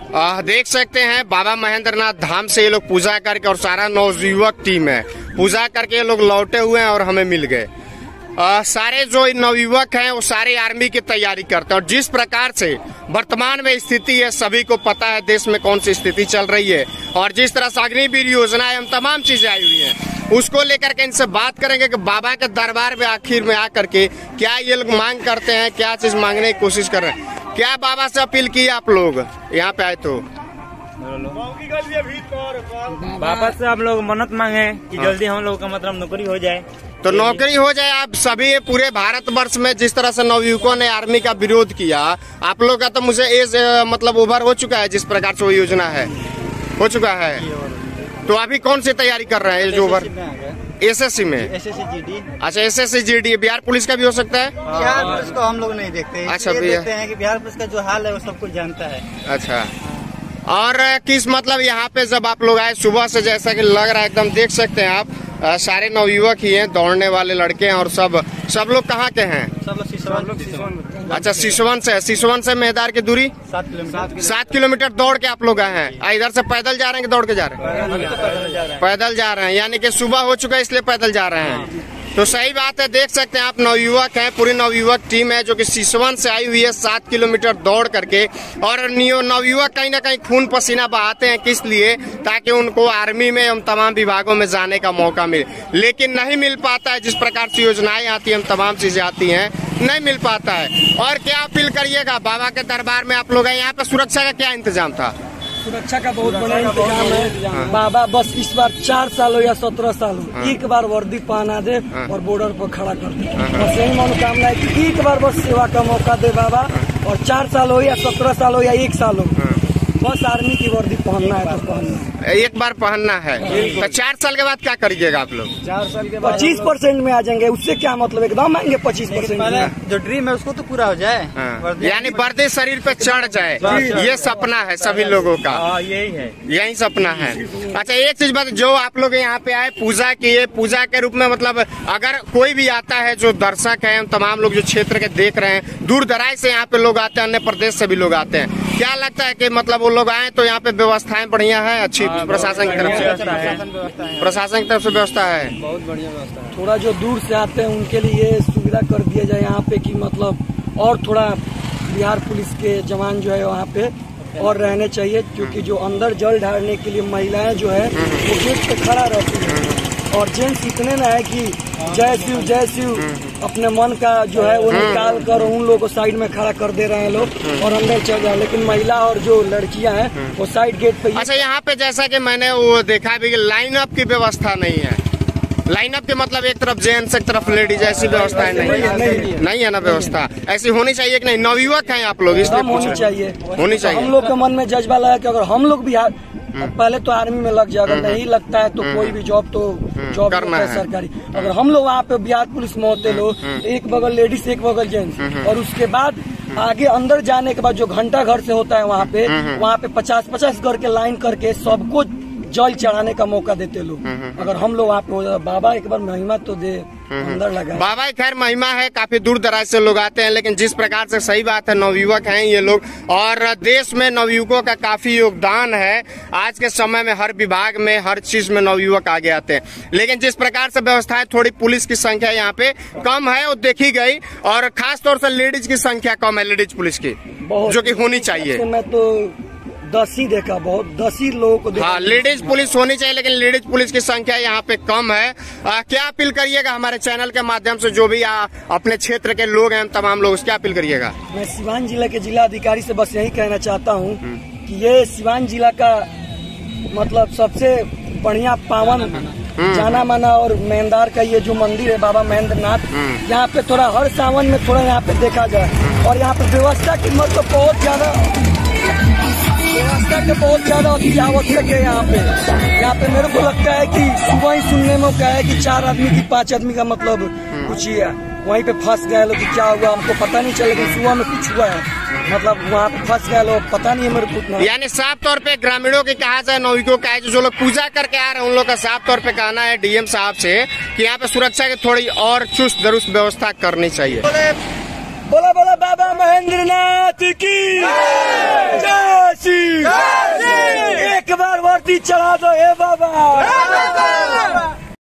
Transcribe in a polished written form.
देख सकते हैं बाबा महेंद्रनाथ धाम से ये लोग पूजा करके और सारा नवयुवक टीम है पूजा करके ये लोग लौटे हुए हैं और हमें मिल गए। सारे जो नवयुवक हैं वो सारे आर्मी की तैयारी करते हैं और जिस प्रकार से वर्तमान में स्थिति है सभी को पता है देश में कौन सी स्थिति चल रही है और जिस तरह से अग्निवीर योजना एवं तमाम चीजें आई हुई हैं उसको लेकर के इनसे बात करेंगे कि बाबा के दरबार में आखिर में आकर के क्या ये लोग मांग करते हैं, क्या चीज मांगने की कोशिश कर रहे हैं। क्या बाबा से अपील की आप लोग यहाँ पे आए तो? बाबा से हम लोग मन्नत मांगे कि जल्दी हम लोग का मतलब नौकरी हो जाए। तो नौकरी हो जाए। आप सभी पूरे भारत वर्ष में जिस तरह से नवयुवकों ने आर्मी का विरोध किया, आप लोग का तो मुझे एज मतलब ओवर हो चुका है जिस प्रकार से वो योजना है हो चुका है। तो अभी कौन सी तैयारी कर रहे हैं एज ओवर? एसएससी में SSC-GD। अच्छा SSC-GD बिहार पुलिस का भी हो सकता है। बिहार पुलिस को हम लोग नहीं देखते। अच्छा देखते हैं कि बिहार पुलिस का जो हाल है वो सब कुछ जानता है। अच्छा और किस मतलब यहाँ पे जब आप लोग आए सुबह से जैसा कि लग रहा है एकदम देख सकते हैं आप सारे नवयुवक ही हैं, दौड़ने वाले लड़के हैं और सब लोग कहाँ के हैं? सब लोग सिसवन। अच्छा सिसवन से। सिसवन से मेहदार की दूरी 7 किलोमीटर दौड़ के आप लोग आए हैं। इधर से पैदल जा रहे हैं कि दौड़ के जा रहे हैं? पैदल जा रहे हैं, यानी कि सुबह हो चुका है इसलिए पैदल जा रहे हैं। तो सही बात है, देख सकते हैं आप नवयुवक हैं, पूरी नवयुवक टीम है जो कि सिसवन से आई हुई है 7 किलोमीटर दौड़ करके और नवयुवक कहीं ना कहीं खून पसीना बहाते हैं किस लिए? ताकि उनको आर्मी में एवं तमाम विभागों में जाने का मौका मिले, लेकिन नहीं मिल पाता है। जिस प्रकार से योजनाएं आती हैं तमाम चीजें आती हैं नहीं मिल पाता है। और क्या अपील करिएगा बाबा के दरबार में आप लोग हैं, यहाँ पे सुरक्षा का क्या इंतजाम था? सुरक्षा का बहुत बड़ा इंतजाम है। बाबा बस इस बार 4 साल हो या 17 साल हो एक बार वर्दी पहना दे और बॉर्डर पर खड़ा कर दे। बस यही मनोकामना है कि एक बार बस सेवा का मौका दे बाबा, और 4 साल हो या 17 साल हो या 1 साल हो बस आर्मी की वर्दी पहनना है तो पहनना है, एक बार पहनना है। तो 4 साल के बाद क्या करिएगा आप लोग? 4 साल के बाद 25% में आ जाएंगे। उससे क्या मतलब, एकदम आएंगे 25%। जो ड्रीम है उसको तो पूरा हो जाए, यानी वर्दी शरीर पे चढ़ जाए, ये सपना है सभी लोगों का। यही है, यही सपना है। अच्छा एक चीज बात, जो आप लोग यहाँ पे आए पूजा किए, पूजा के रूप में मतलब अगर कोई भी आता है जो दर्शक है, तमाम लोग जो क्षेत्र के देख रहे हैं, दूर दराज से यहाँ पे लोग आते हैं, अन्य प्रदेश से भी लोग आते हैं, क्या लगता है कि मतलब वो लोग आए तो यहाँ पे व्यवस्थाएं बढ़िया है? अच्छी प्रशासन की तरफ से, प्रशासन की तरफ से व्यवस्था है, बहुत बढ़िया व्यवस्था है। थोड़ा जो दूर से आते हैं उनके लिए सुविधा कर दिया जाए यहाँ पे कि मतलब और थोड़ा बिहार पुलिस के जवान जो है वहाँ पे और रहने चाहिए, क्योंकि जो अंदर जल ढारने के लिए महिलाएं जो है वो गेट पे खड़ा रहती है और जेंट्स इतने ना है कि जय शिव अपने मन का जो है वो निकाल कर उन लोगों को साइड में खड़ा कर दे रहे हैं लोग और अंदर चल रहे हैं, लेकिन महिला और जो लड़कियां हैं वो साइड गेट पे। अच्छा यहाँ पे जैसा कि मैंने वो देखा भी लाइन अप की व्यवस्था नहीं है। लाइन अप के मतलब एक तरफ जेंट्स एक तरफ लेडीज, ऐसी व्यवस्था नहीं है ना? व्यवस्था ऐसी होनी चाहिए कि नहीं? नवयुवक हैं आप लोग इसलिए होनी चाहिए। हम लोग के मन में जज्बा लगा कि अगर हम लोग भी पहले तो आर्मी में लग जाए, अगर नहीं लगता है तो कोई भी जॉब करना है सरकारी। अगर हम लोग वहाँ पे बिहार पुलिस में होते लोग, एक बगल लेडीज एक बगल जेंट्स, और उसके बाद आगे अंदर जाने के बाद जो घंटा घर से होता है वहाँ पे 50-50 करके लाइन करके सबको जल चढ़ाने का मौका देते लोग। अगर हम लोग वहाँ पे हो जाए, बाबा एक बार महिमा तो दे अंदर लगा। बाबा खैर महिमा है, काफी दूर दराज से लोग आते हैं, लेकिन जिस प्रकार से सही बात है नवयुवक हैं ये लोग और देश में नवयुवकों का काफी योगदान है। आज के समय में हर विभाग में हर चीज में नवयुवक आगे आते हैं, लेकिन जिस प्रकार से व्यवस्था है थोड़ी पुलिस की संख्या यहाँ पे कम है वो देखी गई, और खास तौर से लेडीज की संख्या कम है, लेडीज पुलिस की जो की होनी चाहिए। मैं तो 10 ही देखा, बहुत 10 ही लोगों को देखा। हाँ लेडीज पुलिस होनी चाहिए, लेकिन लेडीज पुलिस की संख्या यहाँ पे कम है। क्या अपील करिएगा हमारे चैनल के माध्यम से जो भी अपने क्षेत्र के लोग हैं तमाम लोग, क्या अपील करिएगा? मैं सिवान जिला के जिला अधिकारी से बस यही कहना चाहता हूँ कि ये सिवान जिला का मतलब सबसे बढ़िया पावन जाना माना और मेहंदार का ये जो मंदिर है बाबा महेंद्रनाथ, यहाँ पे थोड़ा हर सावन में थोड़ा यहाँ पे देखा जाए, और यहाँ पे व्यवस्था की मतलब बहुत ज्यादा अति आवश्यक है। यहाँ पे मेरे को लगता है कि सुबह ही सुनने में क्या है कि 4 आदमी की 5 आदमी का मतलब कुछ ही है, वहीं पे फंस गए लोग, क्या हुआ हमको पता नहीं चला, लेकिन सुबह में कुछ हुआ है, मतलब वहाँ पे फंस गए लोग, पता नहीं है मेरे को। यानी साफ तौर पे ग्रामीणों की कहा जाए, नवयुवकों का है जो लोग पूजा करके आ रहे हैं उन लोग का साफ तौर पे कहना है डीएम साहब से कि यहाँ पे सुरक्षा की थोड़ी और चुस्त दुरुस्त व्यवस्था करनी चाहिए। बोला बाबा महेंद्रनाथ की जय श्री मूर्ति चढ़ा दो हे बाबा।